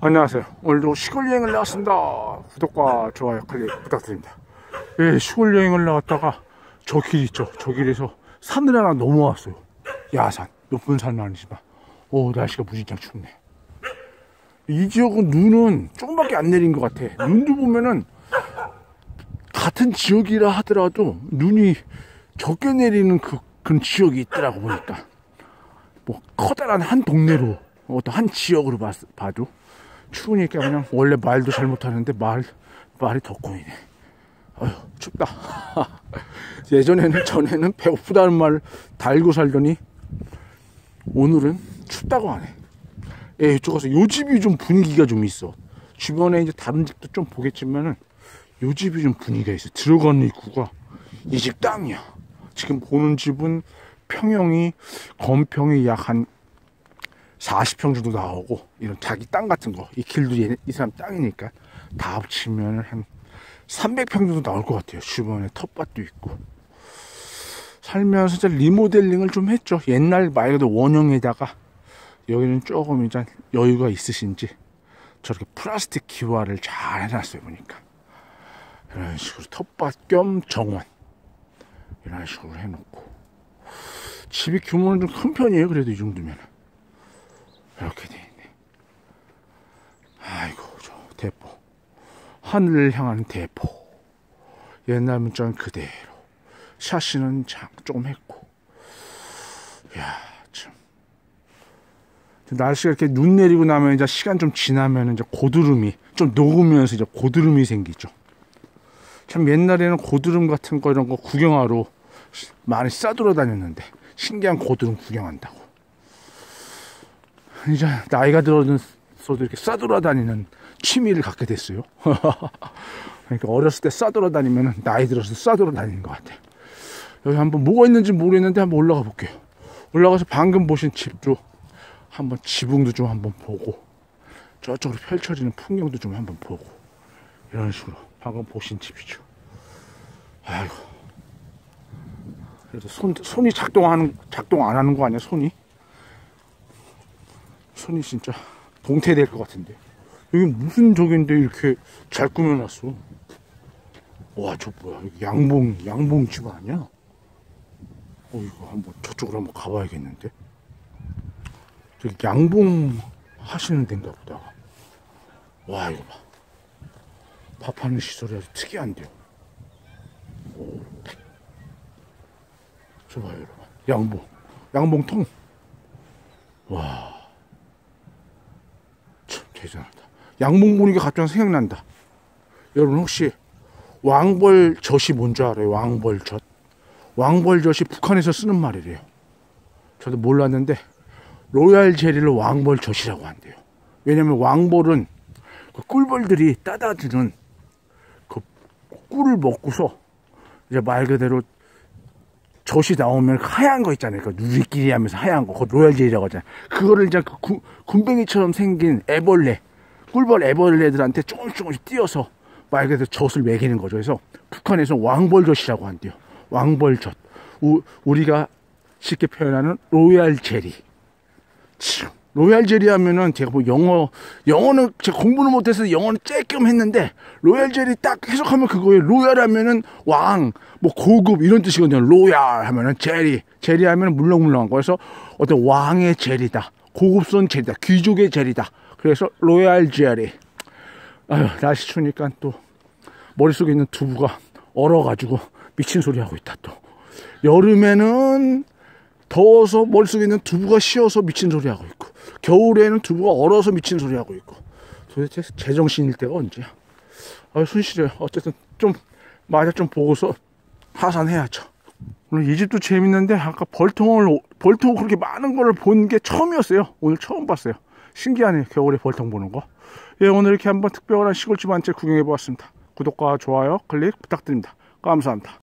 안녕하세요. 오늘도 시골 여행을 나왔습니다. 구독과 좋아요 클릭 부탁드립니다. 예, 시골 여행을 나왔다가 저 길 있죠. 저 길에서 산을 하나 넘어왔어요. 야산, 높은 산은 아니지만 날씨가 무진장 춥네. 이 지역은 눈은 조금밖에 안 내린 것 같아. 눈도 보면은 같은 지역이라 하더라도 눈이 적게 내리는 그런 지역이 있더라고. 보니까 뭐 커다란 한 동네로 어떤 한 지역으로 봐도 추우니까 그냥 원래 말도 잘 못하는데 말이 더 꼬이네. 어휴, 춥다. 전에는 배고프다는 말 달고 살더니 오늘은 춥다고 하네. 예, 이쪽 가서 요 집이 좀 분위기가 좀 있어. 주변에 이제 다른 집도 좀 보겠지만은 요 집이 좀 분위기가 있어. 들어가는 입구가 이 집 땅이야. 지금 보는 집은 건평이 약 한 40평 정도 나오고, 이런 자기 땅 같은 거, 이 길도 이 사람 땅이니까 다 합치면 한 300평 정도 나올 것 같아요. 주변에 텃밭도 있고. 살면서 진짜 리모델링을 좀 했죠. 옛날 말 그대로 원형에다가 여기는 조금 이제 여유가 있으신지 저렇게 플라스틱 기와를 잘 해놨어요. 보니까 이런 식으로 텃밭 겸 정원 이런 식으로 해놓고, 집이 규모는 좀 큰 편이에요. 그래도 이 정도면 이렇게 돼 있네. 아이고, 저 대포, 하늘을 향하는 대포, 옛날 문자는 그대로, 샤시는 조금 했고. 이야, 참. 날씨가 이렇게 눈 내리고 나면 이제 시간 좀 지나면 이제 고드름이 좀 녹으면서 이제 고드름이 생기죠. 참 옛날에는 고드름 같은 거 이런 거 구경하러 많이 싸돌아다녔는데, 신기한 고드름 구경한다고. 이제 나이가 들어서도 이렇게 싸돌아다니는 취미를 갖게 됐어요. 그러니까 어렸을 때 싸돌아다니면 나이 들어서 싸돌아다니는 것 같아요. 여기 한번 뭐가 있는지 모르겠는데 한번 올라가 볼게요. 올라가서 방금 보신 집도 한번, 지붕도 좀 한번 보고, 저쪽으로 펼쳐지는 풍경도 좀 한번 보고, 이런 식으로 방금 보신 집이죠. 아이고, 그래도 손이 작동 안 하는 거 아니야? 손이 진짜 동태될 것 같은데. 여기 무슨 저긴데 이렇게 잘 꾸며놨어. 와, 저 뭐야? 여기 양봉 집 아니야? 이거 저쪽으로 한번 가봐야겠는데. 저기 양봉 하시는 데인가 보다. 와, 이거 봐. 밥하는 시설이 아주 특이한데요. 저 봐요, 여러분. 양봉통. 와, 참 대단하다. 양봉 보니까 갑자기 생각난다. 여러분, 혹시 왕벌젓이 뭔지 알아요? 왕벌젓이 북한에서 쓰는 말이래요. 저도 몰랐는데 로얄 젤리를 왕벌젓이라고 한대요. 왜냐면 왕벌은 그 꿀벌들이 따다 주는 그 꿀을 먹고서 이제 말 그대로 젖이 나오면 하얀 거 있잖아요. 그 누리끼리 하면서 하얀 거, 그거 로얄 젤리라고 하잖아요. 그거를 이제 군뱅이처럼 생긴 꿀벌 애벌레들한테 조금씩 띄어서 말 그대로 젖을 먹이는 거죠. 그래서 북한에서 왕벌젓이라고 한대요. 왕벌젓. 우리가 쉽게 표현하는 로얄 젤리. 로얄 젤리 하면은 제가 뭐 영어는 제가 공부는 못해서 영어는 쬐끔 했는데, 로얄 젤리 딱 해석하면 그거예요. 로얄 하면은 왕, 뭐 고급 이런 뜻이거든요. 로얄 하면은 젤리 하면은 물렁물렁한 거. 그래서 어떤 왕의 젤리다, 고급스러운 젤리다, 귀족의 젤리다. 그래서 로얄 젤리. 아유, 날씨 추우니까 또 머릿속에 있는 두부가 얼어가지고 미친 소리 하고 있다. 또 여름에는 더워서 머릿속에 있는 두부가 쉬어서 미친 소리 하고 있고, 겨울에는 두부가 얼어서 미친 소리 하고 있고, 도대체 제정신일 때가 언제야? 손실해요. 어쨌든 좀 보고서 하산해야죠. 오늘 이 집도 재밌는데, 아까 벌통 그렇게 많은 걸 본 게 처음이었어요. 오늘 처음 봤어요. 신기하네요. 겨울에 벌통 보는 거. 예, 오늘 이렇게 한번 특별한 시골집 한 채 구경해 보았습니다. 구독과 좋아요 클릭 부탁드립니다. 감사합니다.